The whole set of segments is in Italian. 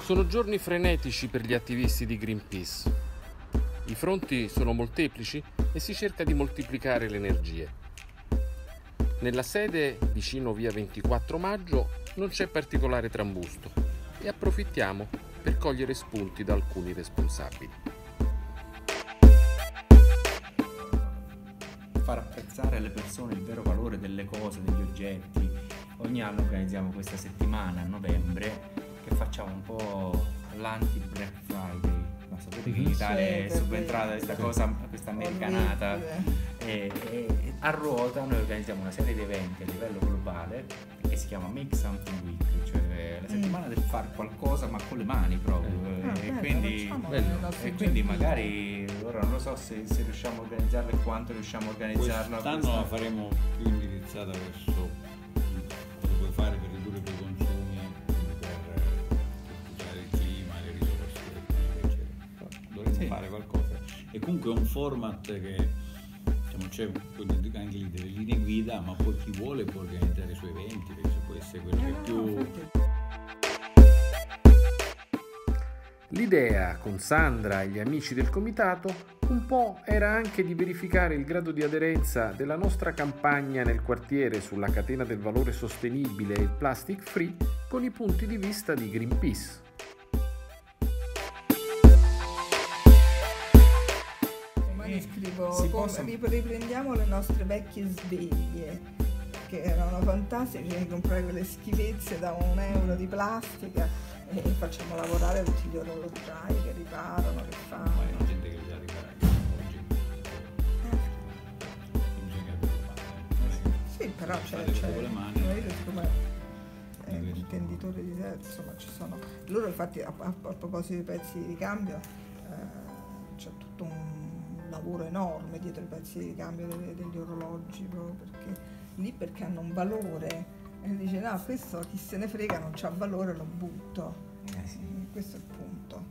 Sono giorni frenetici per gli attivisti di Greenpeace. I fronti sono molteplici e si cerca di moltiplicare le energie. Nella sede vicino via 24 maggio non c'è particolare trambusto e approfittiamo per cogliere spunti da alcuni responsabili. Far apprezzare alle persone il vero valore delle cose, degli oggetti. Ogni anno organizziamo questa settimana a novembre che facciamo un po' l'anti-Black Friday. Ma sapete che in Italia è subentrata questa cosa, questa americanata, e a ruota noi organizziamo una serie di eventi a livello globale che si chiama Make Something Week, cioè la settimana del far qualcosa ma con le mani proprio. Quindi magari ora non lo so se riusciamo a organizzarlo e quanto riusciamo a organizzarlo. Quest'anno la faremo più indirizzata verso cosa puoi fare per ridurre i tuoi consumi, per tutelare il clima, le risorse, eccetera. Dovremmo fare qualcosa. E comunque è un format che c'è anche lì delle linee guida, ma poi chi vuole può organizzare i suoi eventi, perché può essere quello che più. L'idea, con Sandra e gli amici del comitato, un po' era anche di verificare il grado di aderenza della nostra campagna nel quartiere sulla catena del valore sostenibile e il plastic free con i punti di vista di Greenpeace. Domani scrivo riprendiamo le nostre vecchie sveglie, che erano fantastiche, comprare quelle schifezze da €1 di plastica e facciamo lavorare tutti gli orologiai che riparano, che fanno. Ma è gente che li sa riparare oggi. Bisogna farlo. Sì, però c'è con le mani. è un intenditore di sé, insomma ci sono. Loro infatti a proposito dei pezzi di ricambio c'è tutto un lavoro enorme dietro i pezzi di ricambio degli orologi, proprio perché hanno un valore. E dice no, questo chi se ne frega, non c'ha valore, lo butto. Questo è il punto.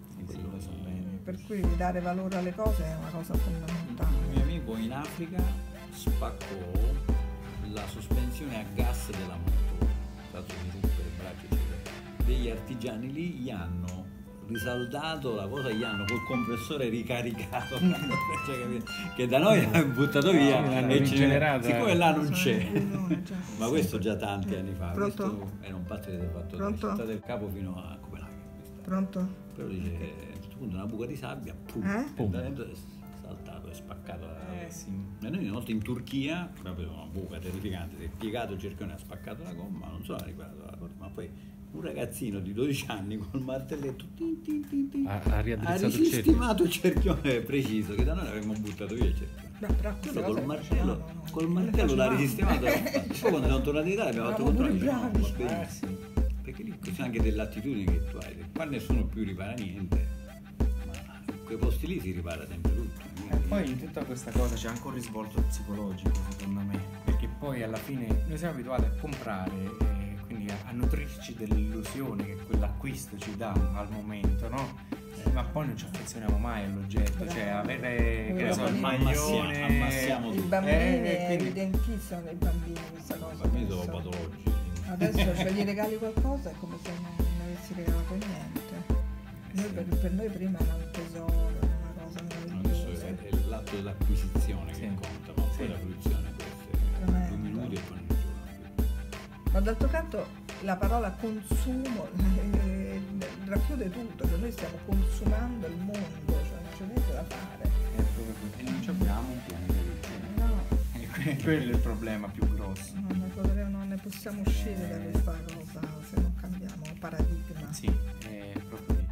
Per cui dare valore alle cose è una cosa fondamentale. Un mio amico in Africa spaccò la sospensione a gas della moto, fatto di ruppe le braccia eccetera. Degli artigiani lì gli hanno risaldato la cosa, gli hanno col compressore ricaricato cioè, che da noi l'hanno buttato via e siccome là non c'è, ma questo già tanti anni fa. Questo era un pazzo che si è fatto dalla città del Capo fino a Copenaghen. Pronto? Però dice a un certo punto una buca di sabbia pum, è saltato e spaccato e noi una volta in Turchia proprio una buca terrificante, si è piegato il cerchione, ha spaccato la gomma, non solo ha riparato la cosa, ma poi un ragazzino di 12 anni col martelletto Ha riaddrizzato il risistemato il cerchione preciso, che da noi l'avremmo buttato via il cerchione. Però quello col martello l'ha risistemato. Poi quando siamo tornati in Italia abbiamo fatto controllo, va benissimo. Perché lì c'è anche dell'attitudine che tu hai, qua nessuno più ripara niente, ma in quei posti lì si ripara sempre tutto. E poi in tutta questa cosa c'è anche un risvolto psicologico secondo me, perché poi alla fine noi siamo abituati a comprare, quindi a nutrirci dell'illusione che quell'acquisto ci dà al momento, no? Ma poi non ci affezioniamo mai all'oggetto, cioè avere che ne so, il maglione, ammassiamo i tutto. bambini è evidentissimo nei bambini questa cosa. I bambini sono patologici. Adesso cioè, gli regali qualcosa è come se non avessi regalato niente. Per noi prima era un tesoro, una cosa meravigliosa. Adesso è l'atto dell'acquisizione che conta, ma poi la fruizione può essere 2 minuti e poi non giorno. Ma d'altro canto la parola consumo racchiude tutto, che noi stiamo consumando il mondo, cioè non c'è niente da fare. È proprio così. E non ci abbiamo un pianeta di No. E quello è il problema più grosso. Non ne possiamo uscire da questa cosa se non cambiamo paradigma. Sì, è proprio lì.